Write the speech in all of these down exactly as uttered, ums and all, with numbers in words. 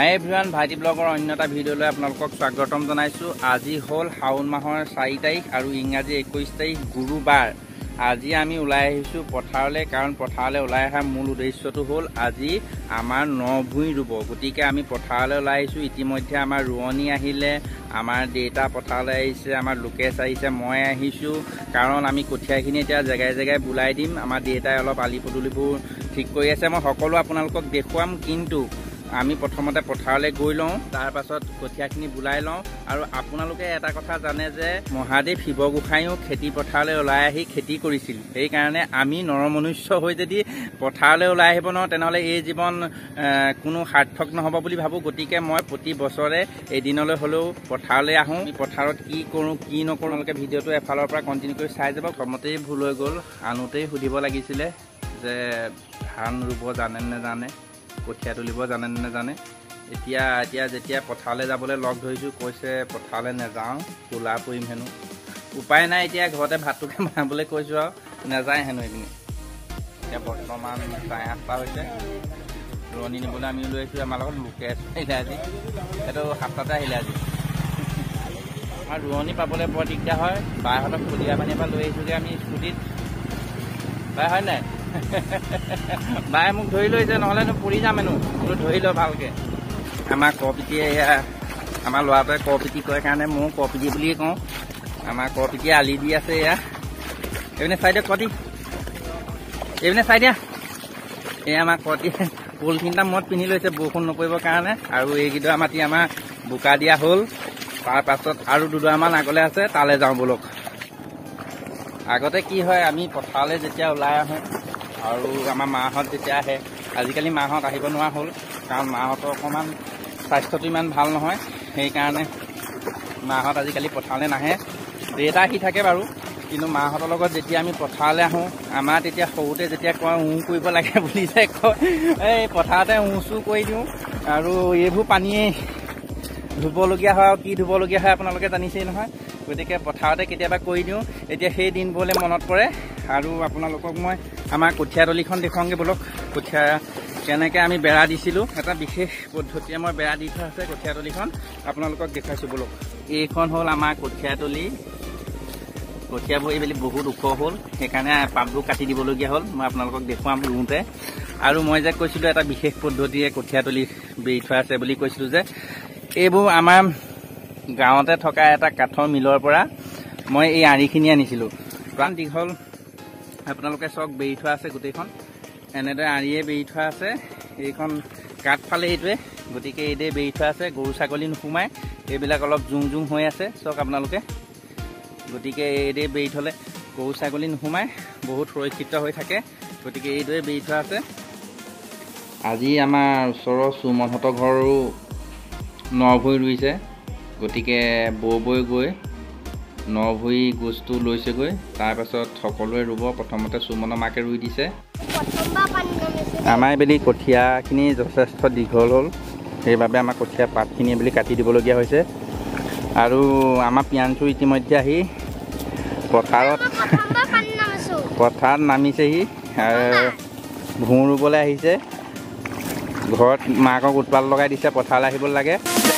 হাই everyone, ভাইটি ব্লগৰ অন্য এটা ভিডিঅ'লৈ আপোনালোকক স্বাগতম জনাইছোঁ। আজি হ'ল শাওণ মাহৰ চাৰি তাৰিখ আৰু ইংৰাজী একৈছ তাৰিখ গুৰুবাৰ। আজি আমি ওলাই আহিছোঁ পথাৰলৈ, কাৰণ পথাৰলৈ ওলাই অহাৰ মূল উদ্দেশ্যটো হ'ল আজি আমাৰ ন ভূঁই ৰুব। গতিকে আমি পথাৰলৈ ওলাই আহিছোঁ। ইতিমধ্যে আমাৰ ৰোৱনী আহিলে, আমাৰ দেউতা পথাৰলৈ আহিছে, আমাৰ লোকেশ আহিছে, মই আহিছোঁ। কাৰণ আমি কঠীয়াখিনি এতিয়া জেগাই জেগাই বোলাই দিম। আমাৰ দেউতাই অলপ আলি পদূলিবোৰ ঠিক কৰি আছে। মই সকলো আপোনালোকক দেখুৱাম, কিন্তু আমি প্ৰথমতে পথাৰলৈ গৈ লওঁ, তাৰ পাছত কঠীয়াখিনি বোলাই লওঁ। আৰু আপোনালোকে এটা কথা জানে যে মহাদেৱ শিৱ গোসাঁইও খেতি পথাৰলৈ ওলাই আহি খেতি কৰিছিল। সেইকাৰণে আমি নৰমনুষ্য হৈ যদি পথাৰলৈ ওলাই আহিব নোৱাৰোঁ, তেনেহ'লে এই জীৱন কোনো সাৰ্থক নহ'ব বুলি ভাবোঁ। গতিকে মই প্ৰতি বছৰে এদিনলৈ হ'লেও পথাৰলৈ আহোঁ। পথাৰত কি কৰোঁ কি নকৰোঁ আপোনালোকে ভিডিঅ'টো এফালৰ পৰা কণ্টিনিউ কৰি চাই যাব। প্ৰথমতেই ভুল হৈ গ'ল, আনোতেই সুধিব লাগিছিলে যে ধান ৰুব জানে নেজানে, কঠীয়া তুলিব জানে নে নাজানে। এতিয়া এতিয়া যেতিয়া পথাৰলৈ যাবলৈ লগ ধৰিছোঁ, কৈছে পথাৰলৈ নাযাওঁ, তোলা পৰিম হেনো। উপায় নাই, এতিয়া ঘৰতে ভাতটোকে বনাবলৈ কৈছোঁ আৰু নাযায় হেনো এইপিনে। এতিয়া বৰ্তমান চাৰে আঠটা হৈছে, ৰোৱনী নিবলৈ আমি লৈ আহিছোঁ। আমাৰ লগত লোকেশ আহিলে আজি, সেইটো সাতটাতে আহিলে আজি। আমাৰ ৰোৱনী পাবলৈ বৰ দিগদাৰ হয়। বাইহঁতক কলীয়া পানীৰ পৰা লৈ আহিছোঁগৈ আমি স্কুটিত। বাই হয় নাই? বাই মোক ধৰি লৈছে, নহ'লেনো পৰি যাম হেনো। বোলো ধৰি লওঁ ভালকৈ। আমাৰ কপিটিয়ে এয়া আমাৰ ল'ৰাটোৱে কপিটি কয় কাৰণে ময়ো কপিটি বুলিয়ে কওঁ। আমাৰ কপিটিয়ে আলি দি আছে। এয়া এইপিনে চাই দিয়া কটি, এইপিনে চাই দিয়া। এয়া আমাৰ কটিয়ে পলিথিনটা মূৰত পিন্ধি লৈছে বৰষুণ নপৰিবৰ কাৰণে। আৰু এইকেইডৰা মাটি আমাৰ বোকা দিয়া হ'ল। তাৰ পাছত আৰু দুডৰামান আগলৈ আছে, তালৈ যাওঁ বলক। আগতে কি হয়, আমি পথাৰলৈ যেতিয়া ওলাই আহোঁ আৰু আমাৰ মাহঁত যেতিয়া আহে, আজিকালি মাহঁত আহিব নোৱাৰা হ'ল, কাৰণ মাহঁতৰ অকণমান স্বাস্থ্যটো ইমান ভাল নহয়। সেইকাৰণে মাহঁত আজিকালি পথাৰলৈ নাহে। দেউতা আহি থাকে বাৰু, কিন্তু মাহঁতৰ লগত যেতিয়া আমি পথাৰলৈ আহোঁ, আমাৰ তেতিয়া সৰুতে যেতিয়া কয় উঁ কৰিব লাগে বুলি যে কয়, এই পথাৰতে উঁ চু কৰি দিওঁ। আৰু এইবোৰ পানীয়ে ধুবলগীয়া হয়, আৰু কি ধুবলগীয়া হয় আপোনালোকে জানিছেই নহয়। গতিকে পথাৰতে কেতিয়াবা কৰি দিওঁ। এতিয়া সেই দিনবোৰলৈ মনত পৰে। আৰু আপোনালোকক মই আমাৰ কঠীয়াতলিখন দেখুৱাওঁগৈ বলক। কঠীয়া কেনেকৈ আমি বেৰা দিছিলোঁ, এটা বিশেষ পদ্ধতিৰে মই বেৰা দি থোৱা আছে কঠীয়াতলিখন, আপোনালোকক দেখুৱাইছোঁ বলক। এইখন হ'ল আমাৰ কঠীয়াতলি। কঠীয়াবোৰ এইবেলি বহুত ওখ হ'ল, সেইকাৰণে পাতবোৰ কাটি দিবলগীয়া হ'ল। মই আপোনালোকক দেখুৱাম ৰুওঁতে। আৰু মই যে কৈছিলোঁ এটা বিশেষ পদ্ধতিৰে কঠীয়াতলি বেৰি থোৱা আছে বুলি কৈছিলোঁ যে, এইবোৰ আমাৰ গাঁৱতে থকা এটা কাঠৰ মিলৰ পৰা মই এই আঁৰিখিনি আনিছিলোঁ। প্ৰাণ দীঘল আপোনালোকে চাওক, বেৰি থোৱা আছে গোটেইখন। এনেদৰে আঁৰিয়ে বেৰি থোৱা আছে। এইখন কাঠ ফালে এইটোৱে, গতিকে এইদৰে বেৰি থোৱা আছে। গৰু ছাগলী নোসোমায়। এইবিলাক অলপ জোং জোং হৈ আছে চাওক আপোনালোকে। গতিকে এইদৰে বেৰি থ'লে গৰু ছাগলী নোসোমায়, বহুত সুৰক্ষিত হৈ থাকে। গতিকে এইদৰে বেৰি থোৱা আছে। আজি আমাৰ ওচৰৰ চুমনহঁতৰ ঘৰো ন ভূঁই ৰুইছে। গতিকে বৌ বৈ গৈ ন ভূঁই গোচটো লৈছেগৈ। তাৰপাছত সকলোৱে ৰুব। প্ৰথমতে চুমনৰ মাকে ৰুই দিছে। আমাৰ এইবেলি কঠীয়াখিনি যথেষ্ট দীঘল হ'ল, সেইবাবে আমাৰ কঠীয়া পাতখিনি এইবেলি কাটি দিবলগীয়া হৈছে। আৰু আমাৰ পিয়ানচু ইতিমধ্যে আহি পথাৰত পথাৰত নামিছেহি, ভূঁ ৰুবলৈ আহিছে। ঘৰত মাকক উৎপাত লগাই দিছে, পথাৰলৈ আহিব লাগে।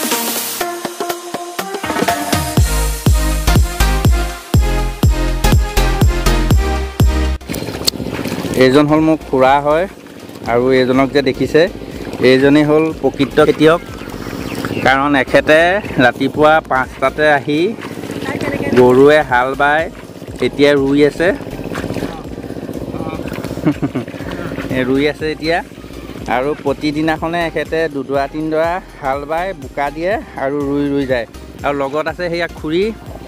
এইজন হ'ল মোৰ খুৰা হয়, আৰু এইজনক যে দেখিছে, এইজনেই হ'ল প্ৰকৃত খেতিয়ক। কাৰণ এখেতে ৰাতিপুৱা পাঁচটাতে আহি গৰুৱে হাল বাই এতিয়া ৰুই আছে ৰুই আছে এতিয়া। আৰু প্ৰতিদিনাখনে এখেতে দুডৰা তিনিডৰা হাল বাই বোকা দিয়ে আৰু ৰুই ৰুই যায়। আৰু লগত আছে সেয়া খুৰী।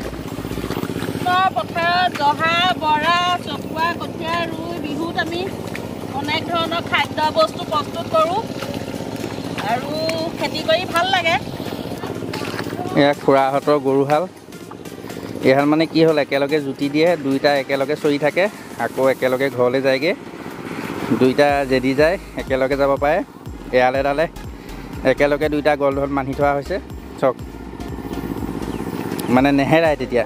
পথাৰত জহা বৰা চকুৱা কঠীয়া ৰুই বিহুত আমি অনেক ধৰণৰ খাদ্য বস্তু প্ৰস্তুত কৰোঁ, আৰু খেতি কৰি ভাল লাগে। এয়া খুৰাহঁতৰ গৰুহাল। এইহাল মানে কি হ'ল, একেলগে জুতি দিয়ে, দুইটা একেলগে চৰি থাকে, আকৌ একেলগে ঘৰলৈ যায়গৈ। দুইটা যেদি যায় একেলগে যাব পাৰে। এৰালে এডালে একেলগে দুইটা গলধন বান্ধি থোৱা হৈছে চক, মানে নেহেৰায় তেতিয়া।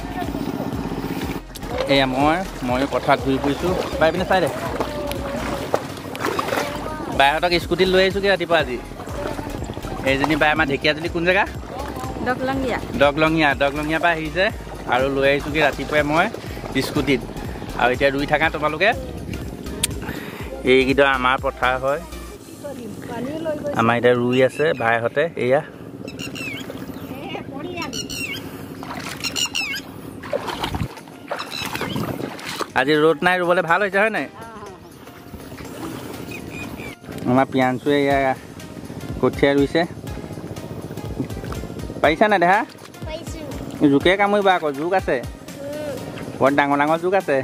এয়া মই ময়ো পথাৰত ঘূৰি ফুৰিছোঁ। বাই পিনে চাই দে, বাইহঁতক স্কুটিত লৈ আহিছোঁগৈ ৰাতিপুৱা আজি। এইজনী বাই আমাৰ ঢেকীয়াজুলি কোন জেগা দগলঙীয়া দগলঙীয়া দগলঙীয়াৰ পৰা আহিছে আৰু লৈ আহিছোঁ কি ৰাতিপুৱাই মই স্কুটিত আৰু এতিয়া ৰুই থাকা তোমালোকে এইকেইটা আমাৰ পথাৰ হয় আমাৰ এতিয়া ৰুই আছে ভাইহঁতে এয়া আজি ৰ'দ নাই ৰুবলৈ ভাল হৈছে হয় নাই আমাৰ পিয়াঞ্চুৱে এয়া কঠীয়া ৰুইছে পাৰিছা নাই দেহা জোকে কামুৰিবা আকৌ জোক আছে বৰ ডাঙৰ ডাঙৰ জোক আছে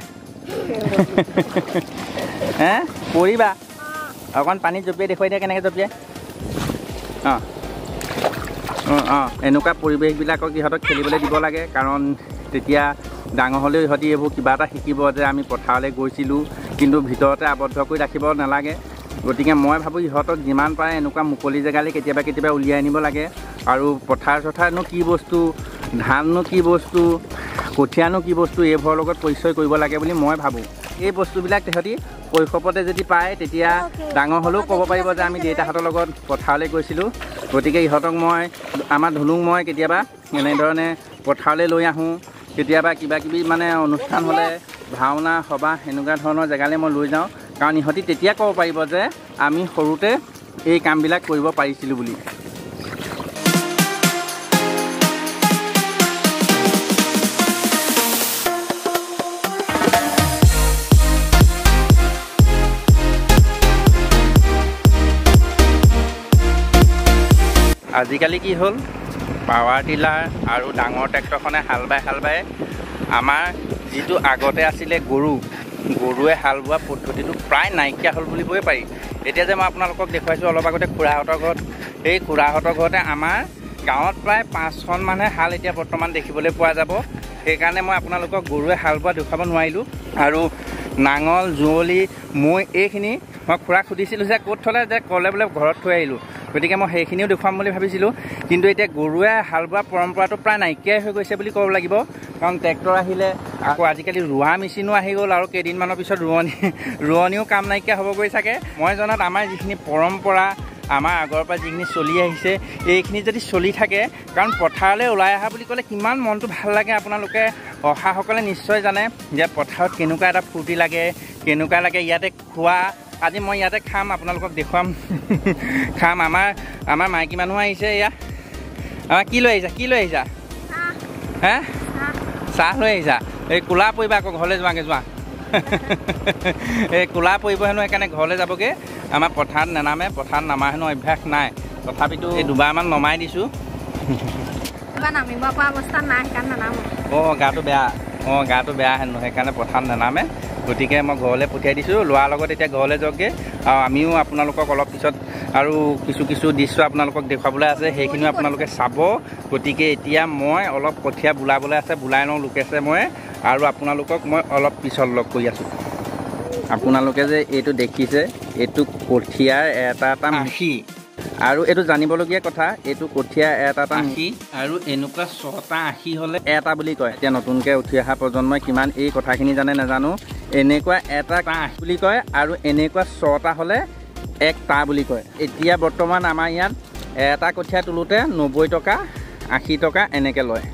হে পৰিবা অকণ পানীত জঁপিয়াই দেখুৱাই দিয়া কেনেকৈ জঁপিয়াই অঁ অঁ অঁ এনেকুৱা পৰিৱেশবিলাকক ইহঁতক খেলিবলৈ দিব লাগে কাৰণ তেতিয়া ডাঙৰ হ'লেও ইহঁতি এইবোৰ কিবা এটা শিকিব যে আমি পথাৰলৈ গৈছিলোঁ কিন্তু ভিতৰতে আবদ্ধ কৰি ৰাখিব নালাগে গতিকে মই ভাবোঁ ইহঁতক যিমান পাৰে এনেকুৱা মুকলি জেগালৈ কেতিয়াবা কেতিয়াবা উলিয়াই আনিব লাগে আৰু পথাৰ চথাৰনো কি বস্তু ধাননো কি বস্তু কঠীয়ানো কি বস্তু এইবোৰৰ লগত পৰিচয় কৰিব লাগে বুলি মই ভাবোঁ এই বস্তুবিলাক তেহেঁতি শৈশৱতে যদি পায় তেতিয়া ডাঙৰ হ'লেও ক'ব পাৰিব যে আমি দেউতাহঁতৰ লগত পথাৰলৈ গৈছিলোঁ গতিকে ইহঁতক মই আমাৰ ধুলুং মই কেতিয়াবা এনেধৰণে পথাৰলৈ লৈ আহোঁ কেতিয়াবা কিবা কিবি মানে অনুষ্ঠান হ'লে ভাওনা সবাহ এনেকুৱা ধৰণৰ জেগালৈ মই লৈ যাওঁ কাৰণ ইহঁতি তেতিয়া ক'ব পাৰিব যে আমি সৰুতে এই কামবিলাক কৰিব পাৰিছিলোঁ বুলি আজিকালি কি হ'ল পাৱাৰ টিলাৰ আৰু ডাঙৰ ট্ৰেক্টৰখনে হাল বাই হাল বাই আমাৰ যিটো আগতে আছিলে গৰু গৰুৱে হাল বোৱা পদ্ধতিটো প্ৰায় নাইকিয়া হ'ল বুলিবই পাৰি এতিয়া যে মই আপোনালোকক দেখুৱাইছোঁ অলপ আগতে খুৰাহঁতৰ ঘৰত এই খুৰাহঁতৰ ঘৰতে আমাৰ গাঁৱত প্ৰায় পাঁচখন মানুহে হাল এতিয়া বৰ্তমান দেখিবলৈ পোৱা যাব সেইকাৰণে মই আপোনালোকক গৰুৱে হাল বোৱা দেখুৱাব নোৱাৰিলোঁ আৰু নাঙল যুঁৱলি মৈ এইখিনি মই খুৰাক সুধিছিলোঁ যে ক'ত থ'লে যে ক'লে বোলে ঘৰত থৈ আহিলোঁ গতিকে মই সেইখিনিও দেখুৱাম বুলি ভাবিছিলোঁ কিন্তু এতিয়া গৰুৱে হাল বোৱা পৰম্পৰাটো প্ৰায় নাইকিয়াই হৈ গৈছে বুলি ক'ব লাগিব কাৰণ ট্ৰেক্টৰ আহিলে আকৌ আজিকালি ৰোৱা মেচিনো আহি গ'ল আৰু কেইদিনমানৰ পিছত ৰোৱনী ৰোৱনীও কাম নাইকিয়া হ'বগৈ চাগে মই জনাত আমাৰ যিখিনি পৰম্পৰা আমাৰ আগৰ পৰা যিখিনি চলি আহিছে এইখিনি যদি চলি থাকে কাৰণ পথাৰলৈ ওলাই অহা বুলি ক'লে কিমান মনটো ভাল লাগে আপোনালোকে অহাসকলে নিশ্চয় জানে যে পথাৰত কেনেকুৱা এটা ফূৰ্তি লাগে কেনেকুৱা লাগে ইয়াতে খোৱা আজি মই ইয়াতে খাম আপোনালোকক দেখুৱাম খাম আমাৰ আমাৰ মাইকী মানুহ আহিছে এয়া আমাৰ কি লৈ আহিছা কি লৈ আহিছা হে চাহ লৈ আহিছা এই কোলা পৰিবা আকৌ ঘৰলৈ যোৱাগৈ যোৱা এই কোলা পৰিব হেনো সেইকাৰণে ঘৰলৈ যাবগৈ আমাৰ পথাৰত নানামে পথাৰত নামা হেনো অভ্যাস নাই তথাপিতো এই দুবাৰমান নমাই দিছোঁ নামিব পৰা অৱস্থা নাই সেইকাৰণে নানামো অঁ গাটো বেয়া অঁ গাটো বেয়া হেনো সেইকাৰণে পথাৰত নানামে গতিকে মই ঘৰলৈ পঠিয়াই দিছোঁ লোৱাৰ লগত এতিয়া ঘৰলৈ যাওকগৈ আৰু আমিও আপোনালোকক অলপ পিছত আৰু কিছু কিছু দৃশ্য আপোনালোকক দেখুৱাবলৈ আছে সেইখিনিও আপোনালোকে চাব গতিকে এতিয়া মই অলপ কঠীয়া বোলাবলৈ আছে বোলাই লওঁ লোকেছে মই আৰু আপোনালোকক মই অলপ পিছত লগ কৰি আছোঁ আপোনালোকে যে এইটো দেখিছে এইটো কঠীয়াৰ এটা এটা আশী আৰু এইটো জানিবলগীয়া কথা এইটো কঠীয়া এটা এটা আশী আৰু এনেকুৱা ছটা আশী হ'লে এটা বুলি কয় এতিয়া নতুনকৈ উঠি অহা প্ৰজন্মই কিমান এই কথাখিনি জানে নাজানো এনেকুৱা এটা আশী বুলি কয় আৰু এনেকুৱা ছটা হ'লে এক টা বুলি কয় এতিয়া বৰ্তমান আমাৰ ইয়াত এটা কঠীয়া তোলোতে নব্বৈ টকা আশী টকা এনেকৈ লয়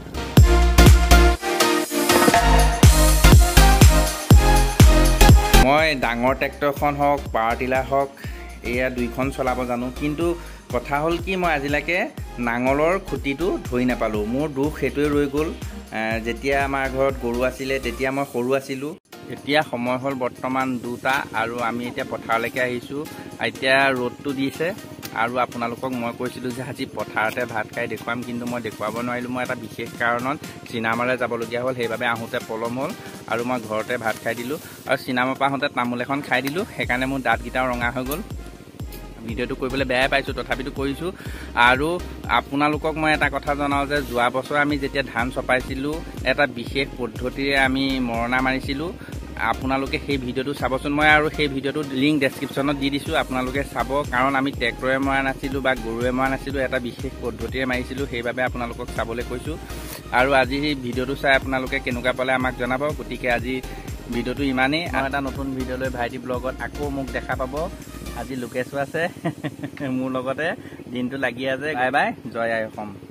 মই ডাঙৰ ট্ৰেক্টৰখন হওক পাৱাৰ টিলাৰ হওক এয়া দুইখন চলাব জানো কিন্তু কথা হ'ল কি মই আজিলৈকে নাঙলৰ খুঁটিটো ধৰি নাপালোঁ মোৰ দুখ সেইটোৱে ৰৈ গ'ল যেতিয়া আমাৰ ঘৰত গৰু আছিলে তেতিয়া মই সৰু আছিলোঁ এতিয়া সময় হ'ল বৰ্তমান দুটা আৰু আমি এতিয়া পথাৰলৈকে আহিছোঁ এতিয়া ৰ'দটো দিছে আৰু আপোনালোকক মই কৈছিলোঁ যে আজি পথাৰতে ভাত খাই দেখুৱাম কিন্তু মই দেখুৱাব নোৱাৰিলোঁ মই এটা বিশেষ কাৰণত চিনামালৈ যাবলগীয়া হ'ল সেইবাবে আহোঁতে পলম হ'ল আৰু মই ঘৰতে ভাত খাই দিলোঁ আৰু চিনামাৰ পৰা আহোঁতে তামোল এখন খাই দিলোঁ সেইকাৰণে মোৰ দাঁতকেইটাও ৰঙা হৈ গ'ল ভিডিঅ'টো কৰিবলৈ বেয়াই পাইছোঁ তথাপিতো কৰিছোঁ আৰু আপোনালোকক মই এটা কথা জনাওঁ যে যোৱা বছৰ আমি যেতিয়া ধান চপাইছিলোঁ এটা বিশেষ পদ্ধতিৰে আমি মৰণা মাৰিছিলোঁ আপোনালোকে সেই ভিডিঅ'টো চাবচোন মই আৰু সেই ভিডিঅ'টো লিংক ডেছক্ৰিপশ্যনত দি দিছোঁ আপোনালোকে চাব কাৰণ আমি ট্ৰেক্টৰে মৰা নাছিলোঁ বা গৰুৱে মৰা নাছিলোঁ এটা বিশেষ পদ্ধতিৰে মাৰিছিলোঁ সেইবাবে আপোনালোকক চাবলৈ কৈছোঁ আৰু আজি সেই ভিডিঅ'টো চাই আপোনালোকে কেনেকুৱা পালে আমাক জনাব গতিকে আজি ভিডিঅ'টো ইমানেই আৰু এটা নতুন ভিডিঅ' লৈ ভাইটি ব্লগত আকৌ মোক দেখা পাব আজি লোকেশো আছে মোৰ লগতে দিনটো লাগি আছে বাই বাই জয় আই অসম।